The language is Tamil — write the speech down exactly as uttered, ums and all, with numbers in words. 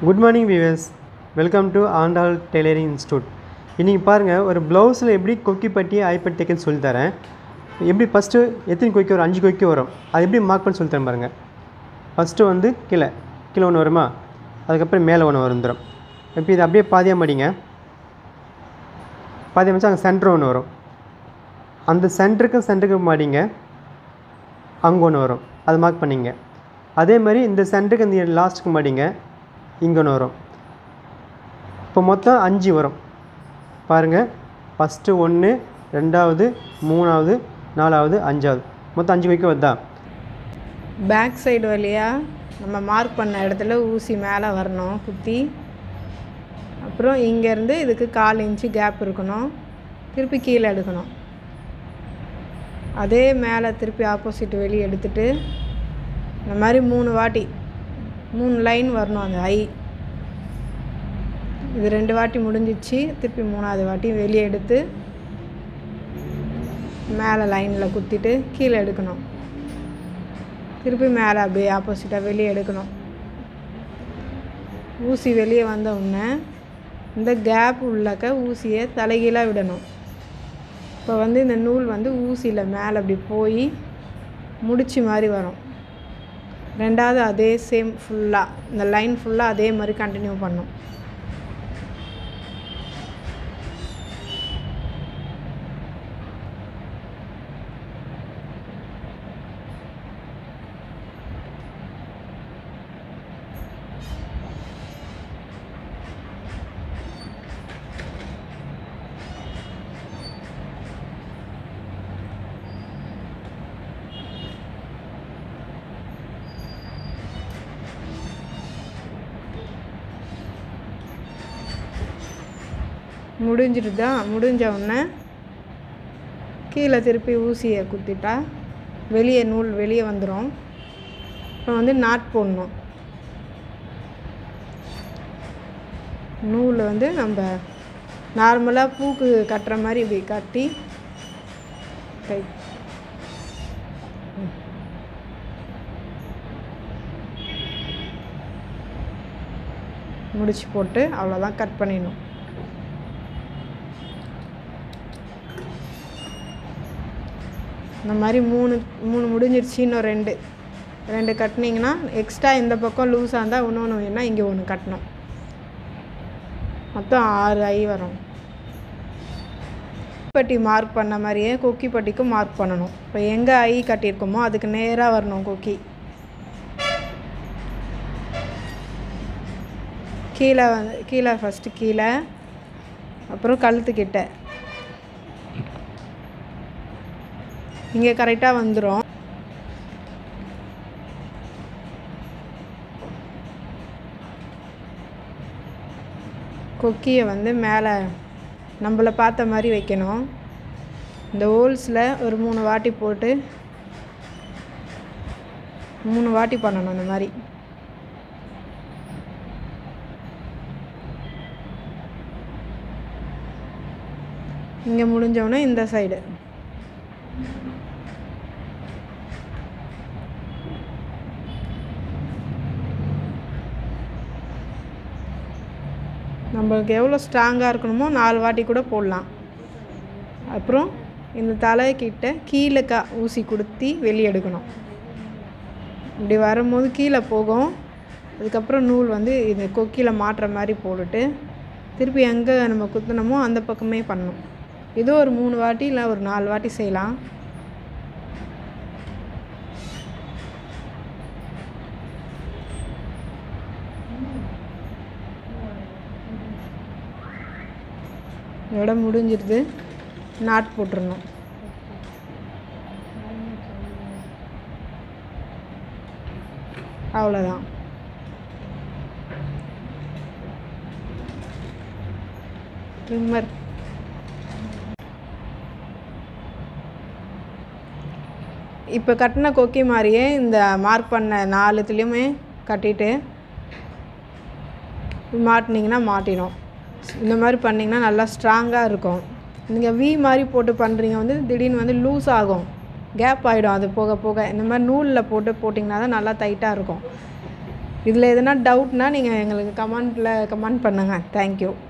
Good morning viewers, welcome to Andal tailoring institute. இன்றைக்கி பாருங்கள், ஒரு ப்ளவுஸில் எப்படி கொக்கி பட்டி ஐப்பட்டி தைக்கன்னு சொல்லித்தரேன். எப்படி ஃபஸ்ட்டு எத்தனை கொக்கி வரும்? அஞ்சு கொக்கி வரும். அது எப்படி மார்க் பண்ணி சொல்லித்தரேன் பாருங்கள். ஃபஸ்ட்டு வந்து கீழே கீழே ஒன்று வருமா, அதுக்கப்புறம் மேலே ஒன்று வந்துடும். இப்போ இது அப்படியே பாதியாக மடிங்க. பாதியாக வச்சு அங்கே சென்டர் ஒன்று வரும். அந்த சென்டருக்கு சென்டருக்கு மடிங்க, அங்கே ஒன்று வரும், அது மார்க் பண்ணிங்க. அதே மாதிரி இந்த சென்டருக்கு இந்த லாஸ்ட்டுக்கு மடிங்க, இங்கே ஒன்று வரும். இப்போ மொத்தம் அஞ்சு வரும் பாருங்கள். ஃபஸ்ட்டு ஒன்று, ரெண்டாவது, மூணாவது, நாலாவது, அஞ்சாவது, மொத்தம் அஞ்சு வைக்க வருதா. பேக் சைடு வழியாக நம்ம மார்க் பண்ண இடத்துல ஊசி மேலே வரணும் குத்தி. அப்புறம் இங்கேருந்து இதுக்கு கால் இன்ச்சு கேப் இருக்கணும். திருப்பி கீழே எடுக்கணும். அதே மேலே திருப்பி ஆப்போசிட் வெளியே எடுத்துகிட்டு இந்த மாதிரி மூணு வாட்டி மூணு லைன் வரணும். அந்த ஐ இது ரெண்டு வாட்டி முடிஞ்சிச்சு. திருப்பி மூணாவது வாட்டி வெளியே எடுத்து மேலே லைனில் குத்திட்டு கீழே எடுக்கணும். திருப்பி மேலே அப்படியே ஆப்போசிட்டாக வெளியே எடுக்கணும். ஊசி வெளியே வந்த உடனே இந்த கேப் உள்ளக்க ஊசியை தலைகீழாக விடணும். இப்போ வந்து இந்த நூல் வந்து ஊசியில் மேலே அப்படி போய் முடிச்சு மாதிரி வரும். ரெண்டாவது அதே சேம் ஃபுல்லாக இந்த லைன் ஃபுல்லாக அதே மாதிரி கண்டினியூ பண்ணும். முடிஞ்சிட்டு தான் முடிஞ்ச உடனே கீழே திருப்பி ஊசியை குத்திட்டா வெளியே நூல் வெளியே வந்துடும். இப்போ வந்து நாட் போடணும். நூல் வந்து நம்ம நார்மலாக பூக்கு கட்டுற மாதிரி இப்படி கட்டி கை முடிச்சு போட்டு அவ்வளோதான், கட் பண்ணிடணும். இந்த மாதிரி மூணு மூணு முடிஞ்சிருச்சு. இன்னும் ரெண்டு ரெண்டு கட்டினீங்கன்னா எக்ஸ்ட்ரா இந்த பக்கம் லூஸாக இருந்தால் இன்னொன்று வேணால் இங்கே ஒன்று கட்டணும். மொத்தம் ஆறு ஐ வரும். பட்டி மார்க் பண்ண மாதிரியே கொக்கி பட்டிக்கும் மார்க் பண்ணணும். இப்போ எங்கே ஐ கட்டியிருக்கோமோ அதுக்கு நேராக வரணும் கொக்கி. கீழே வந்து கீழே ஃபஸ்ட்டு கீழே, அப்புறம் கழுத்துக்கிட்ட இங்கே கரெக்டாக வந்துடும். கொக்கியை வந்து மேலே நம்மளை பார்த்த மாதிரி வைக்கணும். இந்த ஹோல்ஸில் ஒரு மூணு வாட்டி போட்டு மூணு வாட்டி பண்ணணும். இந்த மாதிரி இங்கே முடிஞ்சோடனே இந்த சைடு நம்மளுக்கு எவ்வளோ ஸ்ட்ராங்காக இருக்கணுமோ நாலு வாட்டி கூட போடலாம். அப்புறம் இந்த தலைக்கிட்ட கீழே கா ஊசி கொடுத்தி வெளியே எடுக்கணும். இப்படி வரும்போது கீழே போகும். அதுக்கப்புறம் நூல் வந்து இது கொக்கியில் மாட்டுற மாதிரி போட்டுட்டு திருப்பி எங்கே நம்ம குத்தினமோ அந்த பக்கமே பண்ணணும். இது ஒரு மூணு வாட்டி இல்லை ஒரு நாலு வாட்டி செய்யலாம். இதோட முடிஞ்சிடுது. நாட் போட்டுடணும். அவ்வளோதான். ட்ரிம்மர் இப்போ கட்டின கொக்கி மாதிரியே இந்த மார்க் பண்ண நாலுத்துலேயுமே கட்டிட்டு மாட்டினீங்கன்னா மாட்டிடும். இந்த மாதிரி பண்ணிங்கன்னா நல்லா ஸ்ட்ராங்காக இருக்கும். நீங்கள் வி மாதிரி போட்டு பண்ணுறீங்க வந்து திடீர்னு வந்து லூஸ் ஆகும், கேப் ஆகிடும். அது போக போக இந்த மாதிரி நூலில் போட்டு போட்டிங்கன்னா தான் நல்லா டைட்டாக இருக்கும். இதில் எதனா டவுட்னால் நீங்கள் எங்களுக்கு கமெண்ட்டில் கமெண்ட் பண்ணுங்கள். தேங்க்யூ.